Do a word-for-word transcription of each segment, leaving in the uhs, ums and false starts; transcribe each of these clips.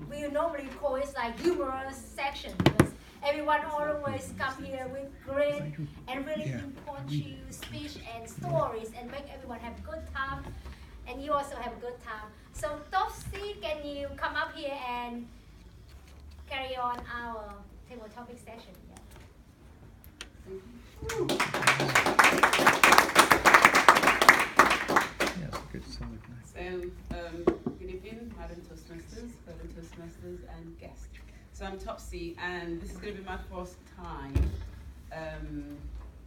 we normally call it like humorous section because everyone always come here with great and really impromptu speech and stories and make everyone have a good time, and you also have a good time. So Topsy, can you come up here and carry on our table topic session? Yeah. So, um, good evening, Madam Toastmasters, fellow Toastmasters, and guests. So I'm Topsy, and this is going to be my first time um,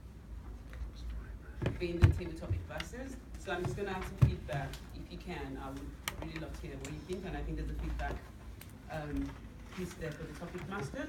being the table topic masters. So I'm just going to ask some feedback. If you can, I would really love to hear what you think, and I think there's a feedback um, piece there for the topic masters.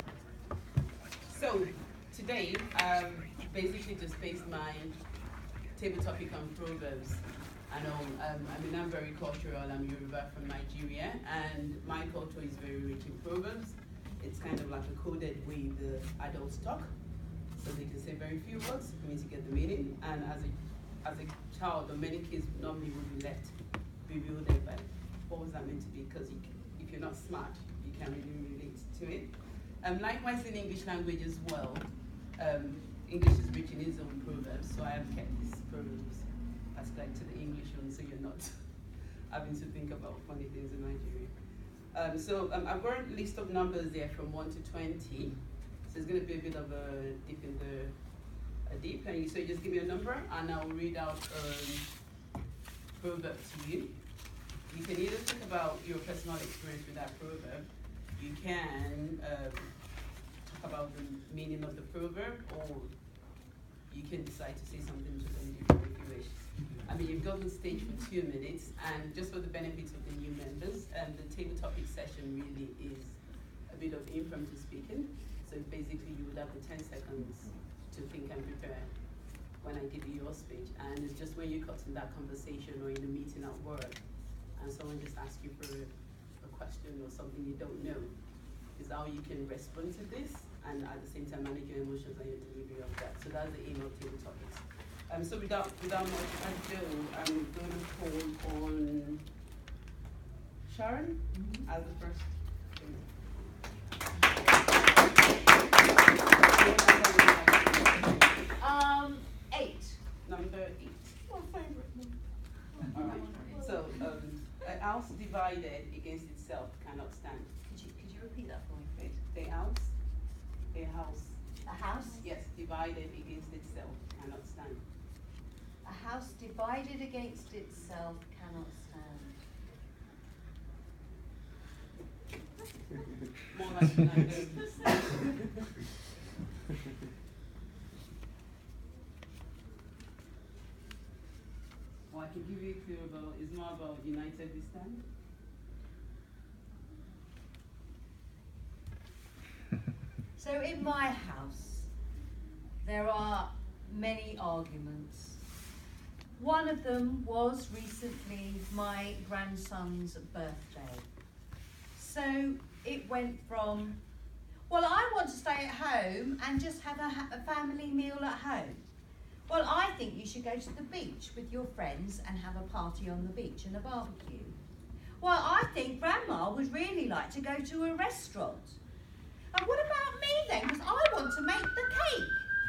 So today, um, basically just based my table topic on Proverbs. I know, um, I mean, I'm very cultural. I'm Yoruba from Nigeria, and my culture is very rich in proverbs. It's kind of like a coded way the adults talk, so they can say very few words for me to get the meaning. And as a as a child, or many kids normally would be left bewildered by what was that meant to be, because you if you're not smart, you can't really relate to it. Um, likewise in English language as well, um, English is rich in its own proverbs, so I have kept these proverbs like to the English one, so you're not having to think about funny things in Nigeria. Um, so um, I've got a list of numbers there from one to twenty. So it's going to be a bit of a dip in the a deep. And so you just give me a number, and I'll read out um, proverb to you. You can either think about your personal experience with that proverb. You can um, talk about the meaning of the proverb, or you can decide to say something totally different if you wish. I mean, you've got on stage for two minutes, and just for the benefit of the new members, um, the table topic session really is a bit of impromptu speaking. So basically, you would have the ten seconds to think and prepare when I give you your speech, and it's just when you cut in that conversation or in a meeting at work, and someone just asks you for a, a question or something you don't know, is how you can respond to this, and at the same time manage your emotions and your delivery of that. So that's the aim of table topics. Um, so without without much ado, I'm going to call on Sharon mm-hmm. as the first. Um, eight. Number eight. My favorite number. All right. So um, a house divided against itself cannot stand. Could you could you repeat that for me, please? A house, a house. A house? Yes, divided against itself cannot stand. A house divided against itself cannot stand. More like United. Well, I can give you a clue about, it's more about United we stand. So in my house, there are many arguments. One of them was recently my grandson's birthday. So it went from, well, I want to stay at home and just have a, ha- a family meal at home. Well, I think you should go to the beach with your friends and have a party on the beach and a barbecue. Well, I think Grandma would really like to go to a restaurant. And what about me then? Because I want to make the cake.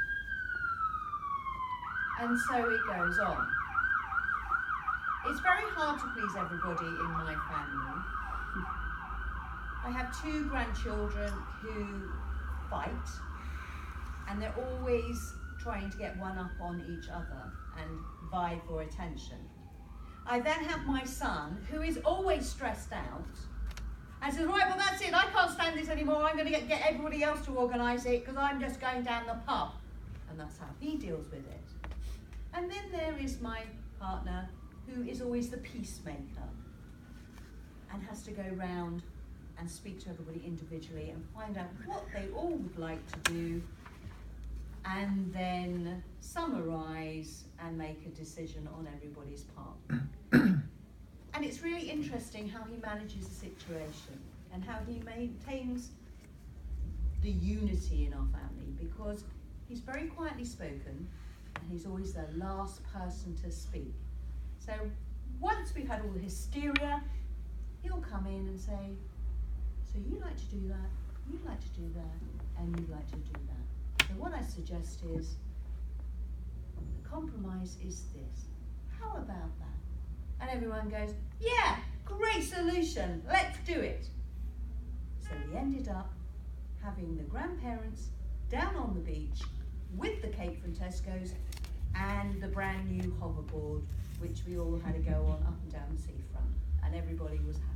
And so it goes on. It's very hard to please everybody in my family. I have two grandchildren who fight, and they're always trying to get one up on each other and vie for attention. I then have my son, who is always stressed out, and says, right, well that's it, I can't stand this anymore, I'm going to get, get everybody else to organise it because I'm just going down the pub. And that's how he deals with it. And then there is my partner, who is always the peacemaker and has to go round and speak to everybody individually and find out what they all would like to do, and then summarise and make a decision on everybody's part. And it's really interesting how he manages the situation and how he maintains the unity in our family, because he's very quietly spoken and he's always the last person to speak. So once we've had all the hysteria, he'll come in and say, So you like to do that, you like to do that, and you like to do that. So what I suggest is, the compromise is this. How about that? And everyone goes, yeah, great solution, let's do it. So we ended up having the grandparents down on the beach with the cake from Tesco's and the brand new hoverboard, which we all had to go on up and down the seafront, and everybody was happy.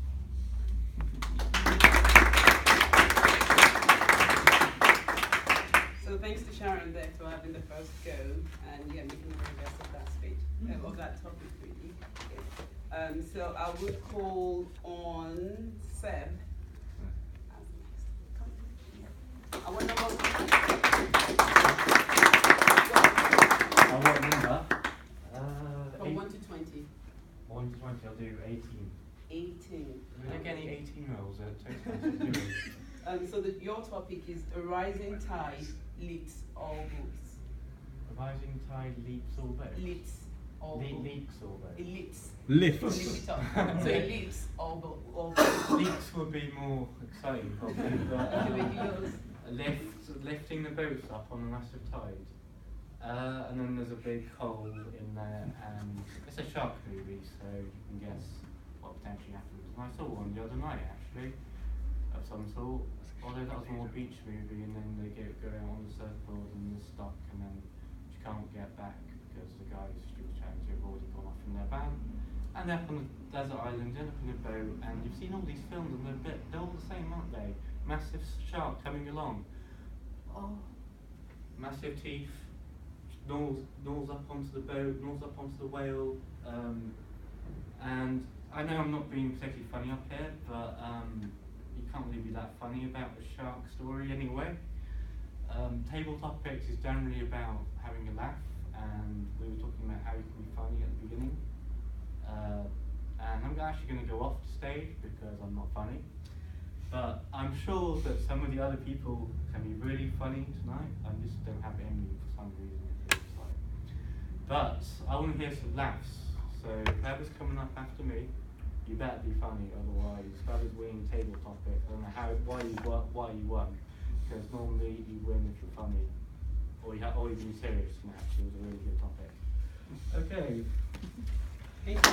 So thanks to Sharon there for having the first go and yeah, making the very best of that speech, mm-hmm. uh, of that topic really. Okay. Um, so I would call on Seb. I want to go. I want number. Uh, From eight, one to twenty. one to twenty, I'll do eighteen. Eighteen. We don't get any eighteen year olds at Toastmasters, do we? Um, so the, your topic is a rising tide lifts all boats. A rising tide leaps all boats. Lifts all Le- boats. leaks all boats. It lifts. Lifts. Lift it up. So it lifts all, bo- all boats. Leaks would be more exciting probably, but The way um, he goes. lift, lifting the boats up on a massive tide. Uh, and then there's a big hole in there, and it's a shark movie, so you can guess what potentially happens. And I saw one the other night actually, of some sort. Although that was more a beach movie, and then they go, go out on the surfboard and they're stuck, and then she can't get back because the guys she was chatting to have already gone off in their van. And they're up on the desert island, they're up in a boat, and you've seen all these films, and they're, a bit, they're all the same, aren't they? Massive shark coming along. Oh, massive teeth. Gnaws, gnaws up onto the boat, gnaws up onto the whale, um, and I know I'm not being particularly funny up here, but um, you can't really be that funny about the shark story anyway. Um, table topics is generally about having a laugh, and we were talking about how you can be funny at the beginning. Uh, and I'm actually going to go off the stage because I'm not funny, but I'm sure that some of the other people can be really funny tonight. I just don't have it in me for some reason. But I want to hear some laughs, so whoever's coming up after me, you better be funny, otherwise whoever's winning table topic, I don't know how, why you won, why you won, because normally you win if you're funny, or you have, or you be serious, and actually it was a really good topic. Okay. Thank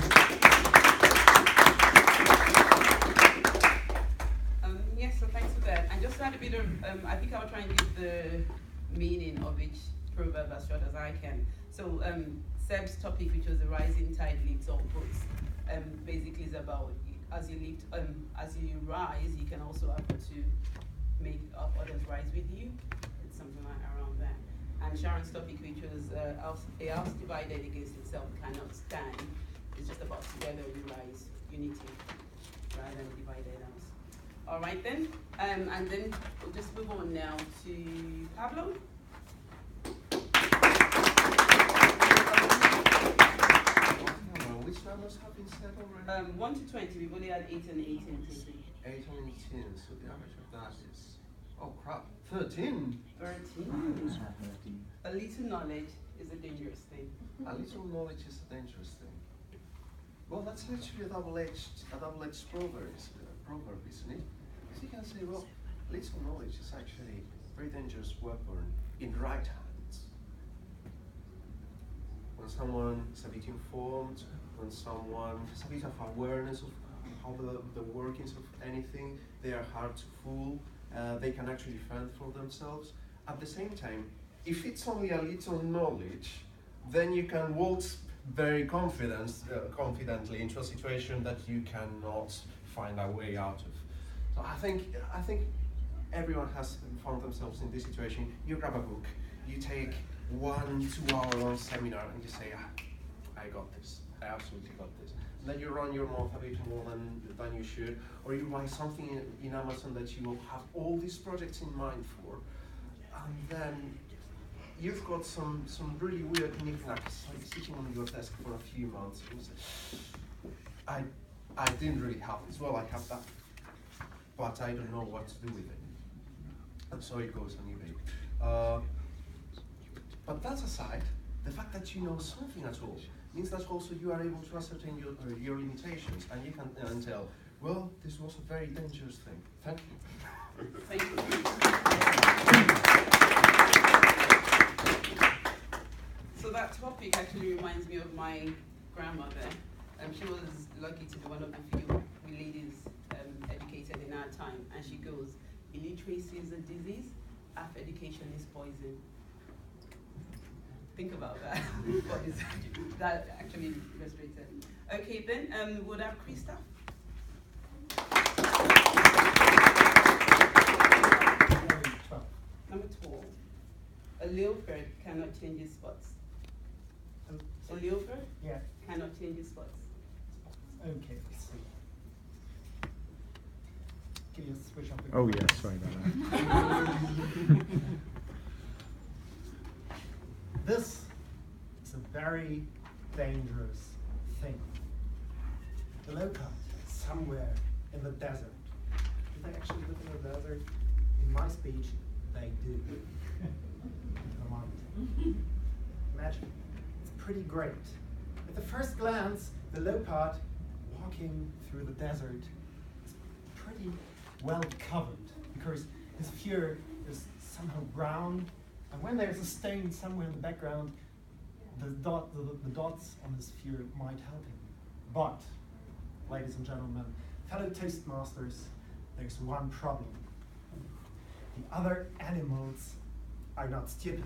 you. Um, yes, so thanks for that. And just to add a bit of, um, I think I'll try and give the meaning of each proverb as short as I can. So um, Seb's topic, which was the rising tide lifts all boats, um, basically is about as you lift, um, as you rise, you can also afford to make up others rise with you. It's something like around that. And Sharon's topic, which was uh, house, a house divided against itself cannot stand, is just about together we rise, unity, rather than a divided house. All right then, um, and then we'll just move on now to Pablo. Which numbers have been said already? Um, one to twenty, we've only had eight and eighteen. eight and eighteen, so the average of that is, oh crap, thirteen. thirteen. A little knowledge is a dangerous thing. A little knowledge is a dangerous thing. Well, that's actually a double-edged, a double-edged proverb, uh, proverb, isn't it? Because you can say, well, little knowledge is actually a very dangerous weapon in the right hands. When someone is a bit informed, when someone has a bit of awareness of how the, the workings of anything, they are hard to fool, uh, they can actually fend for themselves. At the same time, if it's only a little knowledge, then you can waltz very confident, uh, confidently into a situation that you cannot find a way out of. So I think, I think everyone has found themselves in this situation. You grab a book, you take one two hour long seminar and you say, ah, I got this, I absolutely got this. And then you run your mouth a bit more than, than you should, or you buy something in, in Amazon that you will have all these projects in mind for, and then you've got some, some really weird knickknacks like sitting on your desk for a few months, and you say, I, I didn't really have this, well I have that, but I don't know what to do with it. And so it goes on eBay. Uh, But that aside, the fact that you know something at all means that also you are able to ascertain your, uh, your limitations, and you can uh, tell Well, this was a very dangerous thing. Thank you. Thank you. So that topic actually reminds me of my grandmother. Um, she was lucky to be one of the few ladies um, educated in our time, and she goes, illiteracy is a disease, half education is poison. Think about that. What is that actually illustrated? Okay, then um, would have Krista. Number twelve. A leopard cannot change its spots. A leopard Yeah. cannot change its spots. Okay, let's see. Can you switch up? Oh yeah, sorry about that. This is a very dangerous thing. The leopard is somewhere in the desert. Do they actually live in the desert? In my speech, they do. Come on. Imagine, it's pretty great. At the first glance, the leopard walking through the desert is pretty well covered because his fur is somehow brown, and when there's a stain somewhere in the background, the, dot, the, the dots on his fur might help him. But, ladies and gentlemen, fellow Toastmasters, there's one problem. The other animals are not stupid.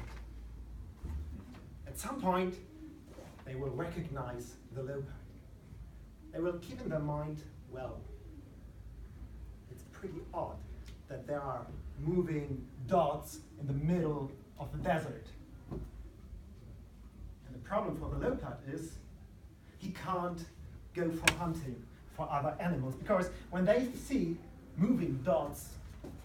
At some point, they will recognize the leopard. They will keep in their mind, well, it's pretty odd that there are moving dots in the middle of the desert. And the problem for the leopard is he can't go for hunting for other animals, because when they see moving dots,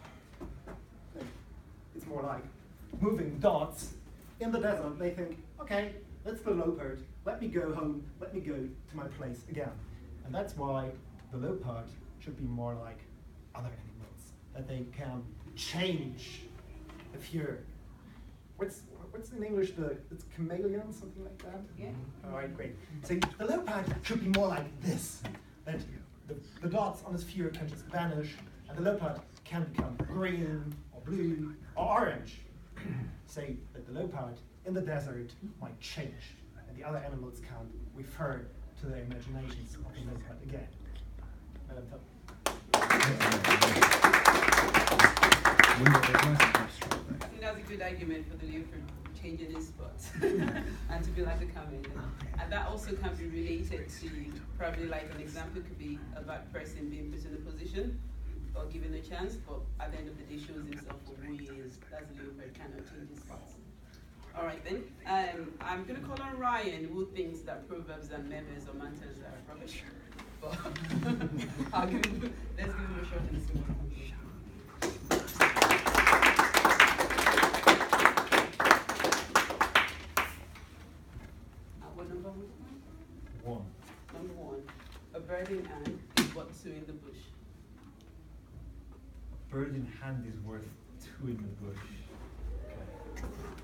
it's more like moving dots in the desert, they think, okay, that's the leopard, let me go home, let me go to my place again. And that's why the leopard should be more like other animals, that they can change the fur. What's, what's in English, the, it's chameleon, something like that? Yeah. All right, great. So the leopard should be more like this, that the, the dots on his fur can just vanish, and the leopard can become green, or blue, or orange. Say that the leopard in the desert might change, and the other animals can refer to their imaginations of the leopard again. Madam Top. I think that's a good argument for the leopard changing his spots and to be like a chameleon. And that also can be related to probably like an example could be a black person being put in a position or given a chance, but at the end of the day shows himself for who he is. That's the leopard cannot change his spots. All right then, um, I'm gonna call on Ryan, who thinks that proverbs and memos or mantras are rubbish. But I'll give him, let's give him a shot and see what happens. Uh, what number was it? One. Number one, a bird in hand is what two in the bush. Bird in hand is worth two in the bush. Okay.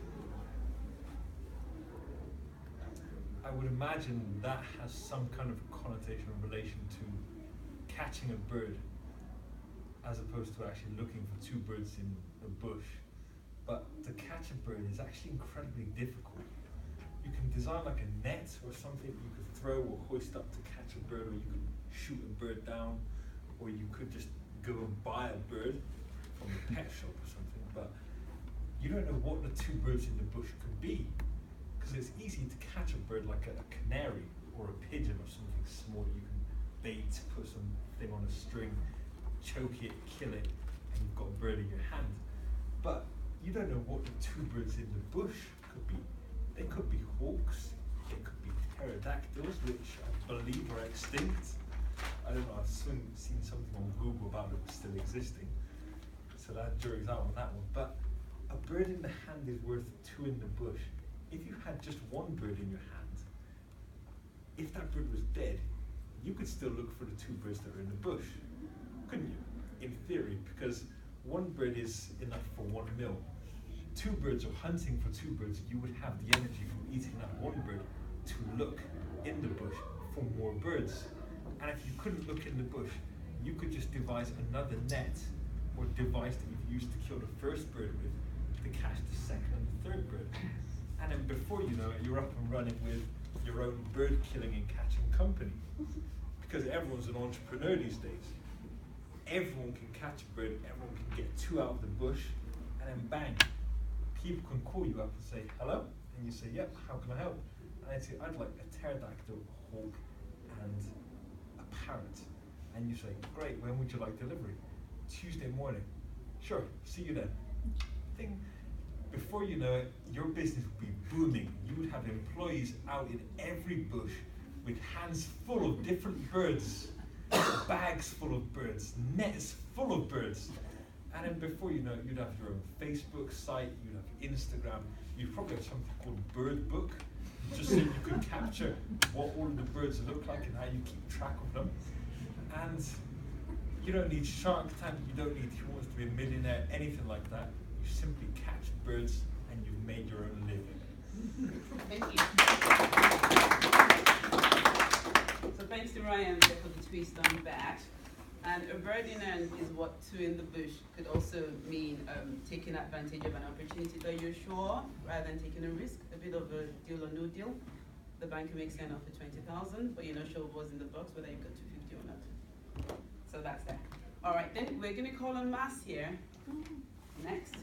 I would imagine that has some kind of connotation in relation to catching a bird as opposed to actually looking for two birds in a bush. But to catch a bird is actually incredibly difficult. You can design like a net or something you could throw or hoist up to catch a bird, or you could shoot a bird down, or you could just go and buy a bird from a pet shop or something, but you don't know what the two birds in the bush could be, because it's easy to catch a bird like a, a canary or a pigeon or something small. You can bait, put something on a string, choke it, kill it, and you've got a bird in your hand. But you don't know what the two birds in the bush could be. They could be hawks, they could be pterodactyls, which I believe are extinct. I don't know, I've seen, seen something on Google about it still existing, so that jury's out on that one. But a bird in the hand is worth two in the bush. If you had just one bird in your hand, if that bird was dead, you could still look for the two birds that are in the bush, couldn't you? In theory, because one bird is enough for one meal. Two birds, or hunting for two birds, you would have the energy from eating that one bird to look in the bush for more birds. And if you couldn't look in the bush, you could just devise another net or device that you've used to kill the first bird with to catch the second and the third bird. And then before you know it, you're up and running with your own bird killing and catching company. Because everyone's an entrepreneur these days. Everyone can catch a bird, everyone can get two out of the bush, and then bang, people can call you up and say, hello? And you say, yep, how can I help? And I'd say, I'd like a pterodactyl, a hawk, and a parrot. And you say, great, when would you like delivery? Tuesday morning. Sure, see you then. Thing, before you know it, your business would be booming. You would have employees out in every bush with hands full of different birds, bags full of birds, nets full of birds. And then before you know it, you'd have your own Facebook site, you'd have Instagram, you'd probably have something called Bird Book, just so you could capture what all of the birds look like and how you keep track of them. And you don't need Shark Tank, you don't need Who Wants to Be a Millionaire, anything like that. You simply catch birds and you've made your own living. Thank you. So thanks to Ryan there for the twist on that. And a bird in hand is what two in the bush could also mean um, taking advantage of an opportunity that you're sure of, rather than taking a risk, a bit of a deal or no deal. The bank makes an offer twenty thousand, but you're not sure what's in the box, whether you got two fifty or not. So that's that. All right, then we're going to call on Mas here. Next.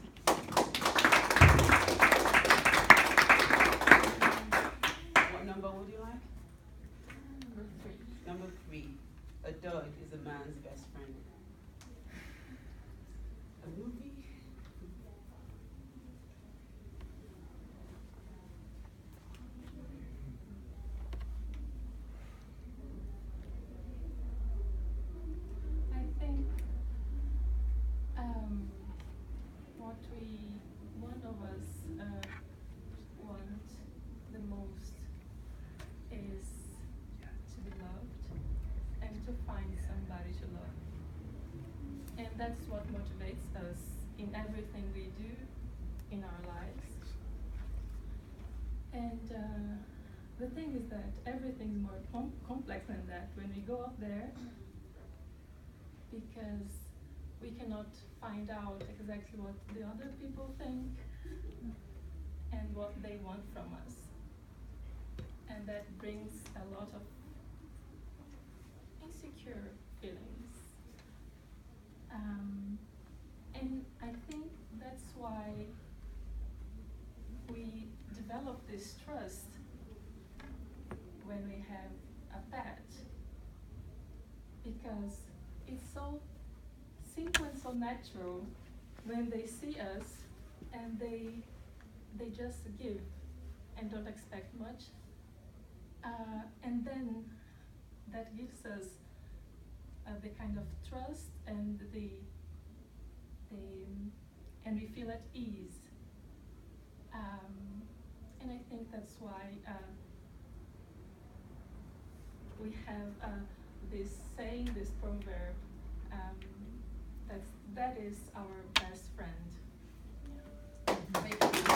What number would you like? Number three. Number three. A dog is a man's best friend. A movie? I think um, what we, one of us uh, want the most is to be loved and to find somebody to love. And that's what motivates us in everything we do in our lives. And uh, the thing is that everything's more com complex than that when we go up there, because we cannot find out exactly what the other people think and what they want from us. And that brings a lot of insecure feelings. Um, and I think that's why we develop this trust when we have a pet, because it's so simple and so natural when they see us and they they just give and don't expect much, uh, and then that gives us uh, the kind of trust and the the and we feel at ease, um, and I think that's why uh, we have uh, this saying, this proverb, um, that's, that is our best friend. Thank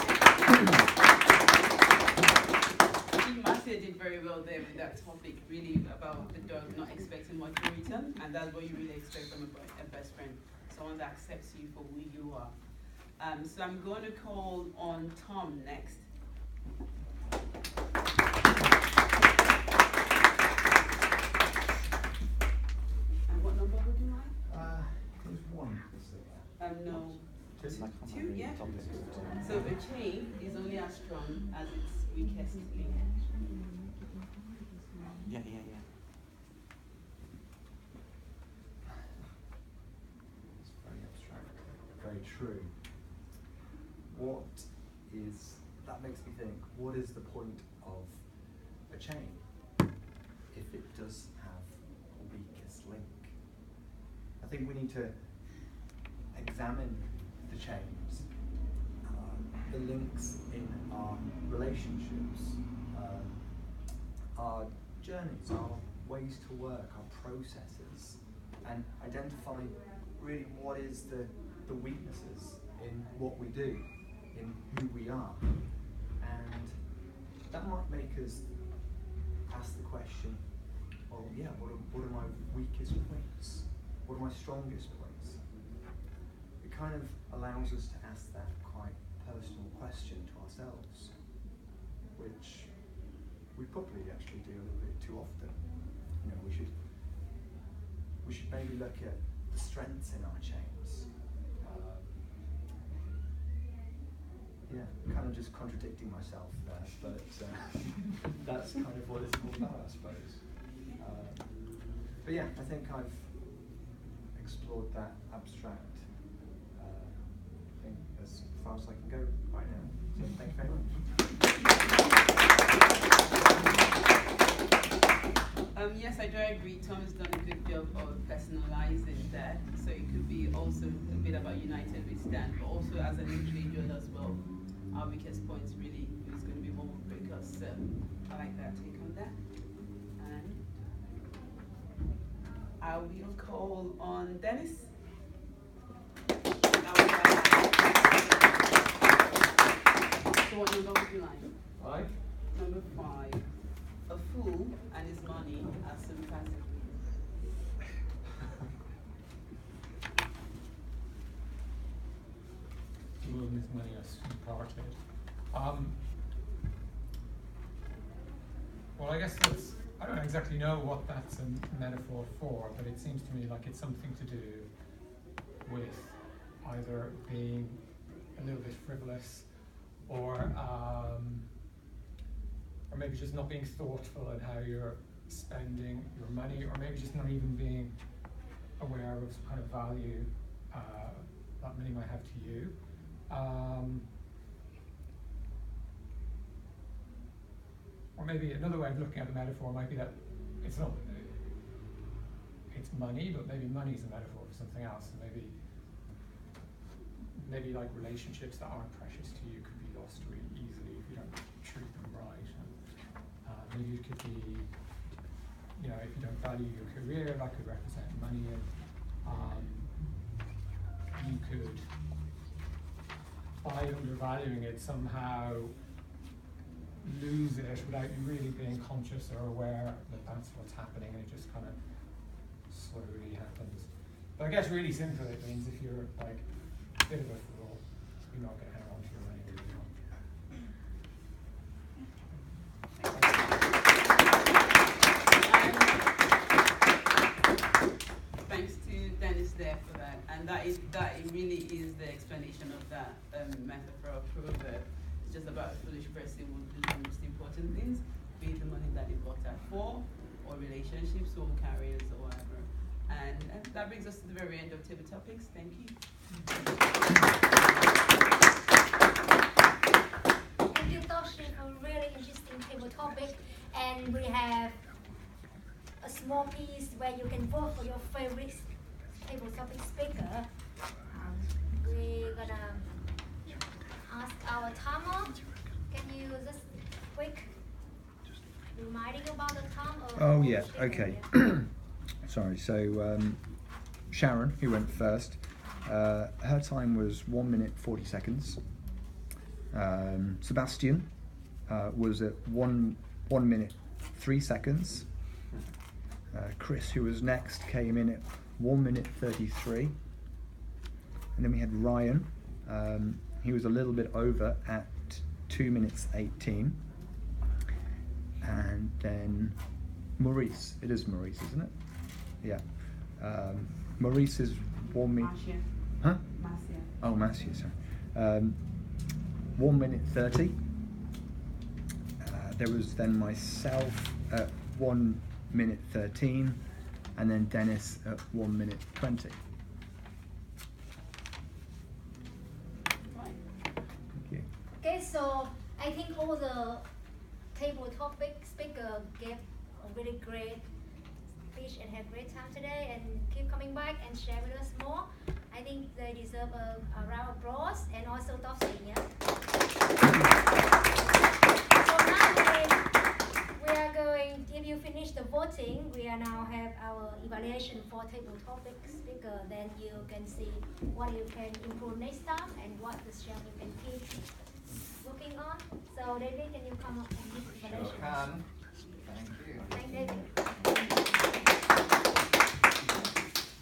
you. I think Marcia did very well there with that topic, really about the dog not expecting much in return, and that's what you really expect from a, a best friend, someone that accepts you for who you are. Um, so I'm going to call on Tom next. And what number would you like? Uh, there's one. Um, no. Two? Two, yeah. So a chain is only as strong as its weakest link. Yeah, yeah, yeah. It's very abstract, very true. What is, that makes me think, what is the point of a chain if it does have a weakest link? I think we need to examine the chains, uh, the links in our relationships, uh, our journeys, our ways to work, our processes, and identify really what is the, the weaknesses in what we do, in who we are. And that might make us ask the question, well, yeah, what are, what are my weakest points? what are my strongest points? It kind of allows us to ask that quite personal question to ourselves, which we probably actually do a little bit too often. You know, we should we should maybe look at the strengths in our chains. Um, yeah, kind of just contradicting myself there, but uh, that's kind of what it's all about, I suppose. Um, but yeah, I think I've explored that abstract uh, thing as far as I can go right now. So thank you very much. Um, yes, I do agree. Tom has done a good job of personalizing that. So it could be also a bit about United We Stand, but also as an individual as well. Our weakest points really is going to be what will break us. So I like that take on that. And I will call on Dennis. So what number would you like? Five. Number five. A fool and his money are sympathetic. Fool and his money are sweet-hearted. Um, well, I guess that's, I don't exactly know what that's a metaphor for, but it seems to me like it's something to do with either being a little bit frivolous or um, or maybe just not being thoughtful in how you're spending your money, or maybe just not even being aware of some kind of value uh, that money might have to you. Um, or maybe another way of looking at the metaphor might be that it's not, it's money, but maybe money is a metaphor for something else. And maybe, maybe like relationships that aren't precious to you could be lost really easily if you don't treat them right. And, uh, maybe it could be, you know, if you don't value your career, that could represent money, and um, you could, by undervaluing it, somehow lose it without you really being conscious or aware that that's what's happening, and it just kind of slowly happens. But I guess really simply it means if you're like a bit of a fool, you're not going to hang on to your money really long. Thanks to Dennis there for that, and that is that it really is the explanation of that um, metaphor of proverb. It's just about a foolish person will do the most important things, be it the money that they worked out for, or relationships, or careers, or whatever. And, and that brings us to the very end of Table Topics. Thank you. Thank you, Toshi, for a really interesting table topic. And we have a small piece where you can vote for your favorite table topic speaker. Um, we're gonna ask our timer. Can you just quick reminding about the time? Or oh yeah, okay. Sorry, so um, Sharon, who went first, uh, her time was one minute forty seconds. Um, Sebastian uh, was at one one minute three seconds. Uh, Chris, who was next, came in at one minute thirty-three. And then we had Ryan. Um, he was a little bit over at two minutes eighteen. And then Maurice. It is Maurice, isn't it? Yeah. Um, Maurice is one minute. Huh? Marcia. Oh, Marcia, sorry. Um, one minute thirty. Uh, there was then myself at one minute thirteen, and then Dennis at one minute twenty. Right. Thank you. Okay, so I think all the table topic speaker gave a really great speech and had a great time today, and keep coming back and share with us more. I think they deserve a, a round of applause, and also Toshi, yeah? So now we, we are going, if you finish the voting, we are now have our evaluation for table topic speaker. Then you can see what you can improve next time and what the chef you can keep working on. So David, can you come up and give evaluation? Sure can. Thank you. Thank David.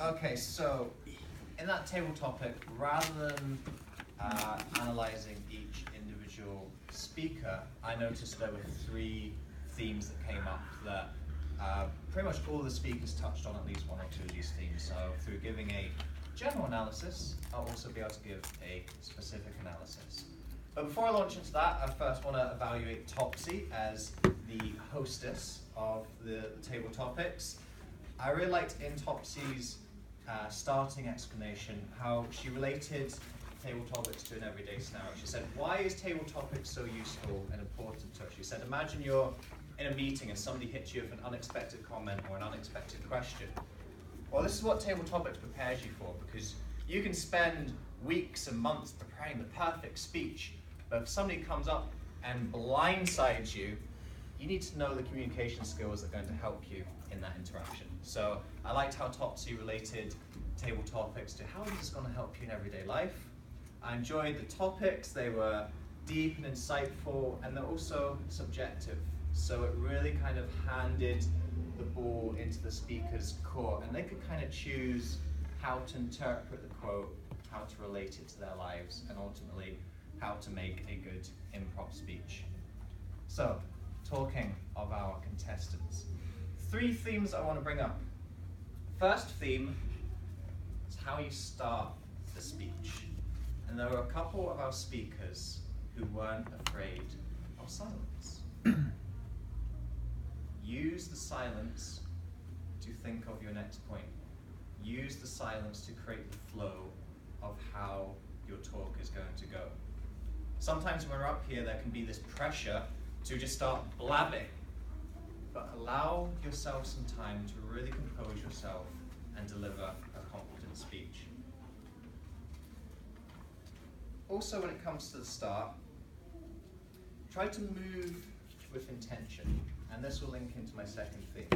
Okay, so in that table topic, rather than uh, analysing each individual speaker, I noticed there were three themes that came up that uh, pretty much all the speakers touched on at least one or two of these themes. So through giving a general analysis, I'll also be able to give a specific analysis. But before I launch into that, I first want to evaluate Topsy as the hostess of the table topics. I really liked in Topsy's uh, starting explanation how she related table topics to an everyday scenario. She said, why is table topics so useful and important to us? She said, imagine you're in a meeting and somebody hits you with an unexpected comment or an unexpected question. Well, this is what table topics prepares you for, because you can spend weeks and months preparing the perfect speech, but if somebody comes up and blindsides you, you need to know the communication skills that are going to help you in that interaction. So I liked how Topsy related table topics to how is this going to help you in everyday life. I enjoyed the topics. They were deep and insightful, and they're also subjective. So it really kind of handed the ball into the speaker's court, and they could kind of choose how to interpret the quote, how to relate it to their lives, and ultimately how to make a good improv speech. So, talking of our contestants, three themes I want to bring up. First theme is how you start the speech. And there were a couple of our speakers who weren't afraid of silence. Use the silence to think of your next point. Use the silence to create the flow of how your talk is going to go. Sometimes when we're up here, there can be this pressure to just start blabbing, but allow yourself some time to really compose yourself and deliver a confident speech. Also, when it comes to the start, try to move with intention, and this will link into my second theme.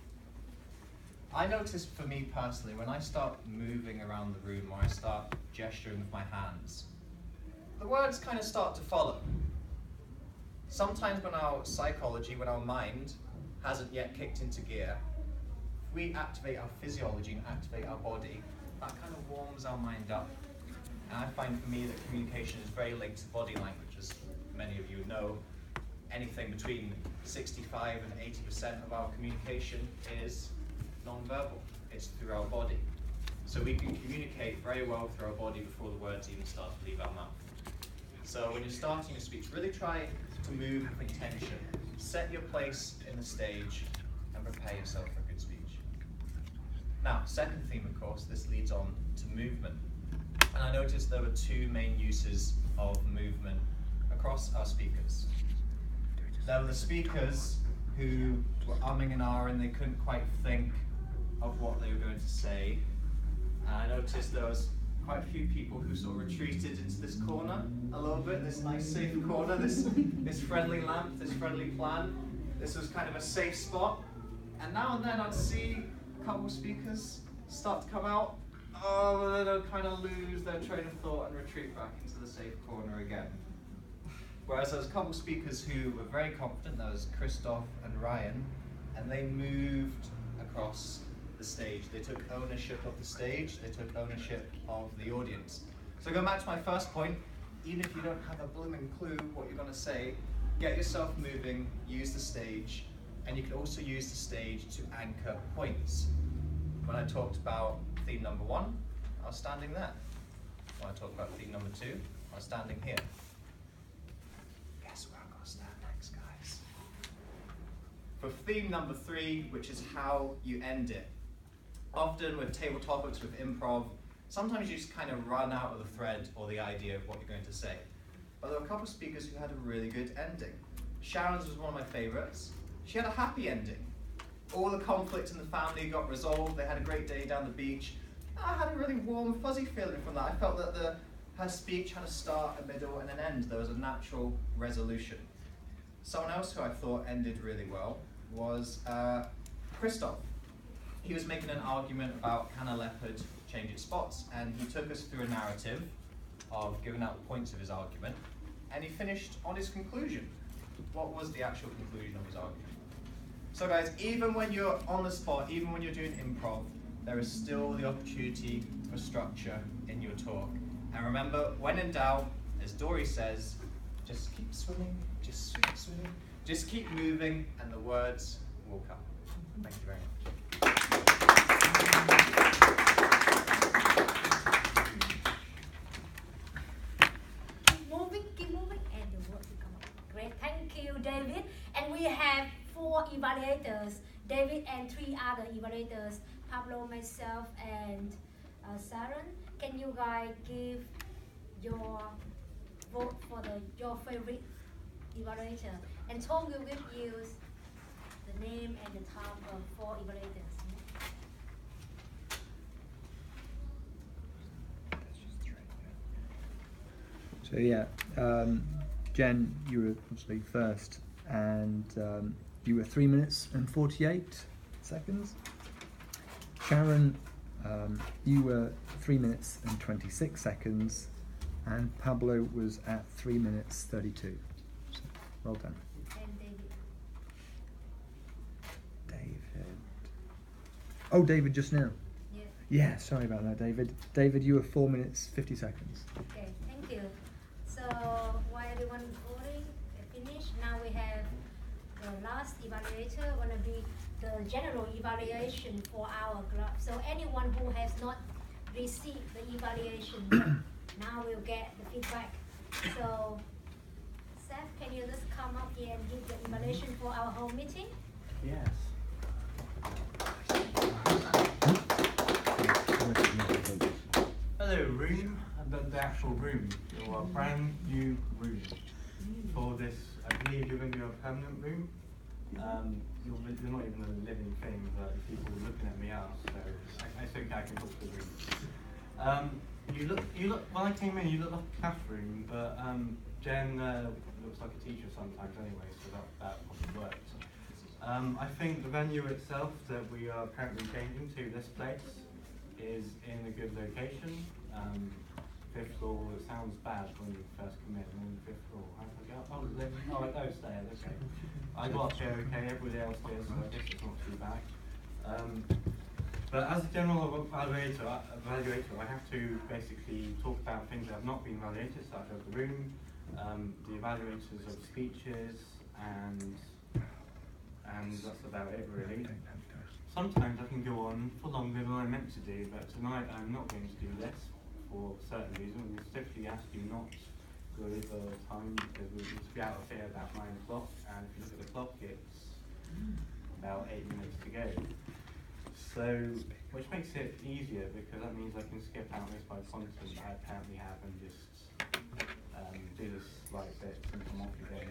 I noticed for me personally, when I start moving around the room or I start gesturing with my hands, the words kind of start to follow. Sometimes when our psychology, when our mind hasn't yet kicked into gear, if we activate our physiology and activate our body, that kind of warms our mind up. And I find for me that communication is very linked to body language, as many of you know. Anything between sixty-five and eighty percent of our communication is non-verbal. It's through our body. So we can communicate very well through our body before the words even start to leave our mouth. So when you're starting a speech, really try to move with intention. Set your place in the stage and prepare yourself for a good speech. Now, second theme, of course, this leads on to movement. And I noticed there were two main uses of movement across our speakers. There were the speakers who were umming and ahhing, they couldn't quite think of what they were going to say. And I noticed there was quite a few people who sort of retreated into this corner a little bit, this nice safe corner, this, this friendly lamp, this friendly plant. This was kind of a safe spot. And now and then I'd see a couple of speakers start to come out, oh, then they'll kind of lose their train of thought and retreat back into the safe corner again. Whereas there was a couple of speakers who were very confident, there was Christoph and Ryan, and they moved across the stage. They took ownership of the stage, they took ownership of the audience. So going back to my first point, even if you don't have a blooming clue what you're going to say, get yourself moving, use the stage, and you can also use the stage to anchor points. When I talked about theme number one, I was standing there. When I talked about theme number two, I was standing here. Guess where I'm going to stand next, guys? For theme number three, which is how you end it. Often with table topics, with improv, sometimes you just kind of run out of the thread or the idea of what you're going to say. But there were a couple of speakers who had a really good ending. Sharon's was one of my favorites. She had a happy ending. All the conflict in the family got resolved. They had a great day down the beach. I had a really warm, fuzzy feeling from that. I felt that the, her speech had a start, a middle, and an end. There was a natural resolution. Someone else who I thought ended really well was uh, Christoph. He was making an argument about can a leopard change its spots, and he took us through a narrative of giving out the points of his argument, and he finished on his conclusion. What was the actual conclusion of his argument? So guys, even when you're on the spot, even when you're doing improv, there is still the opportunity for structure in your talk. And remember, when in doubt, as Dory says, just keep swimming, just keep swimming, just keep moving, and the words will come. Thank you very much. Keep moving, keep moving, and the words will come up. Great, thank you, David. And we have four evaluators, David and three other evaluators, Pablo, myself, and uh, Sharon. Can you guys give your vote for the your favorite evaluator? And Tom will give you the name and the time of four evaluators. So yeah, um, Jen, you were obviously first, and um, you were three minutes and forty-eight seconds. Sharon, um, you were three minutes and twenty-six seconds, and Pablo was at three minutes thirty-two. So, well done. And David. David. Oh, David just now. Yeah. Yeah, sorry about that, David. David, you were four minutes fifty seconds. Okay, thank you. So while everyone is voting, finished, now we have the last evaluator, gonna be the general evaluation for our club. So anyone who has not received the evaluation yet, now we'll get the feedback. So Seth, can you just come up here and give the evaluation for our whole meeting? Yes. Hello, room. The, the actual room. Your brand new room. For this, I believe you're going to be a permanent room. Um, you're, you're not even a living thing, but people are looking at me are, so I, I think I can talk to the room. Um, you look, you look. When I came in, you look like a classroom, but um, Jen uh, looks like a teacher sometimes anyway, so that that probably works. Um, I think the venue itself that we are currently changing to, this place, is in a good location. Um, fifth floor, it sounds bad when you first come in, and then fifth floor. How did I get up? Oh, the, oh, those stairs, okay. I got up here okay, everybody else did, so I guess it's not too bad. Um, but as a general evaluator, evaluator, I have to basically talk about things that have not been evaluated, such as the room, um, the evaluators of speeches, and and that's about it really. Sometimes I can go on for longer than I meant to do, but tonight I'm not going to do this for certain reasons. We strictly ask you not to go over time because we need to be out of here about nine o'clock, and if you look at the clock, it's about eight minutes to go. So, which makes it easier because that means I can skip out this by content that I apparently have and just um, do this like this and come off again.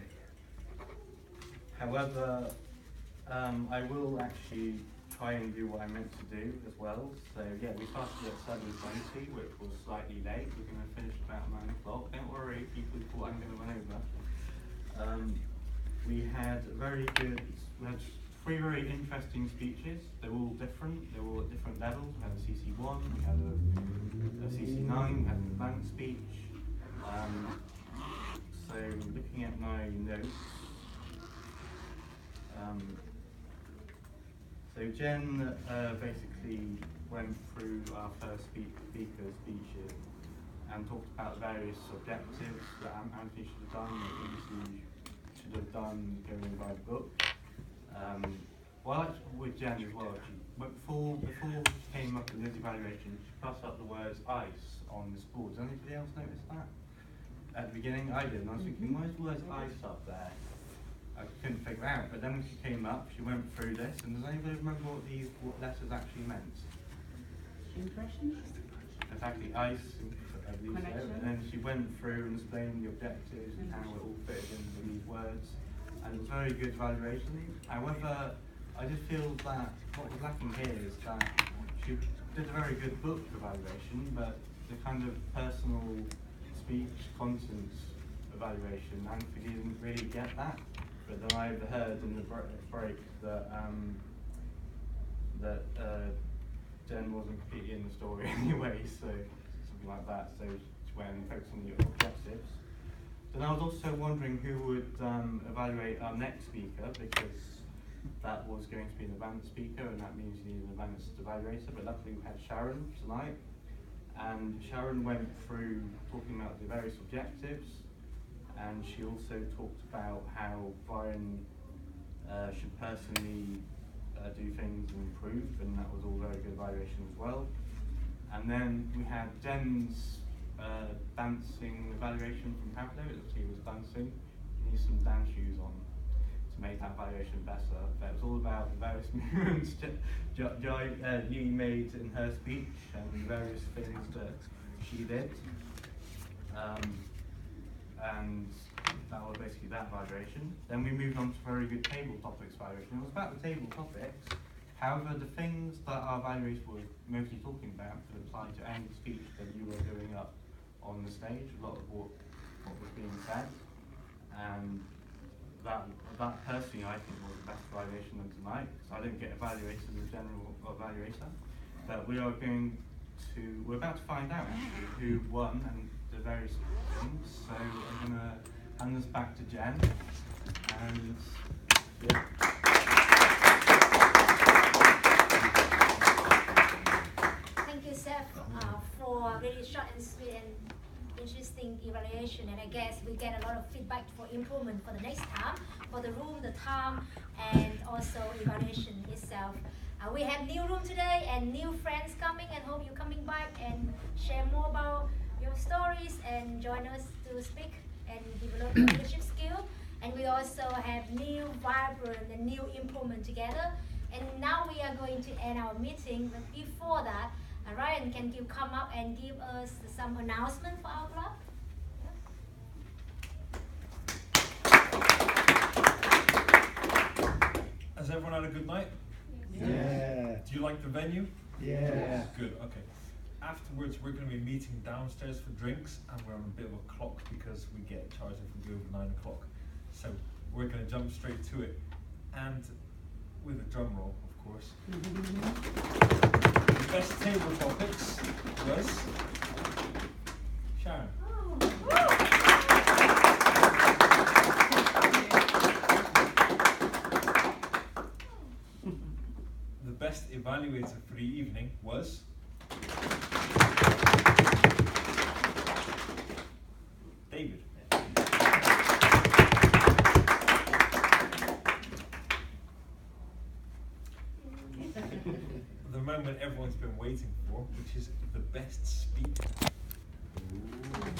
However, um, I will actually try and do what I meant to do as well. So yeah, we started at seven twenty, which was slightly late. We're going to finish about nine o'clock. Don't worry, people thought I'm going to run over. Um, we had very good, we had three very interesting speeches. They're all different, they're all at different levels. We had a C C one, we had a, a C C nine, we had an advanced speech. Um, so looking at my notes, um, so Jen uh, basically went through our first speak speaker speeches and talked about various objectives that Anthony should have done, that Lucy should have done going by the book. Um, well, I like with Jen as well, she, before, before she came up with this evaluation, she passed up the words ice on this board. Does anybody else notice that? At the beginning I did, and I was thinking, where's the words ice up there? I couldn't figure it out, but then when she came up, she went through this, and does anybody remember what these what letters actually meant? Impression? Exactly, ice, I believe so. And then she went through and explained the objectives and how it all fitted in with these words, and it was very good evaluation. However, I just feel that what was lacking here is that she did a very good book evaluation, but the kind of personal speech content evaluation, Anthony didn't really get that. But then I overheard in the break that um, that uh, Jen wasn't completely in the story anyway, so something like that. So she went and focused on the objectives. Then I was also wondering who would um, evaluate our next speaker, because that was going to be an advanced speaker, and that means you need an advanced evaluator, but luckily we had Sharon tonight. And Sharon went through talking about the various objectives, and she also talked about how Brian uh, should personally uh, do things and improve, and that was all very good evaluation as well. And then we had Jen's uh, dancing evaluation from Pablo. It looked like he was dancing. He needs some dance shoes on to make that evaluation better. But it was all about the various movements Joy uh, Yi made in her speech and the various things that she did. Um, and that was basically that evaluation. Then we moved on to very good table topics evaluation. It was about the table topics. However, the things that our evaluators were mostly talking about could apply to any speech that you were doing up on the stage, a lot of what, what was being said. And that, that personally I think was the best evaluation of tonight, because I didn't get evaluated as a general evaluator. But we are going to, we're about to find out actually who won and the various things. So I'm going to hand this back to Jen. And yeah. Thank you, Seth, uh, for really short and sweet and interesting evaluation. And I guess we get a lot of feedback for improvement for the next time, for the room, the time, and also evaluation itself. Uh, we have new room today and new friends coming, and hope you're coming back and share more about your stories and join us to speak and develop your leadership skill. And we also have new vibrant and new improvement together. And now we are going to end our meeting, but before that, uh, Ryan, can you come up and give us some announcement for our club? Has everyone had a good night? Yeah. Do you like the venue? Yeah. Good, okay. Afterwards, we're going to be meeting downstairs for drinks, and we're on a bit of a clock because we get charged if we go over nine o'clock. So we're going to jump straight to it, and with a drum roll, of course. The best table topics was Sharon. The best evaluator for the evening was David. The moment everyone's been waiting for, which is the best speaker.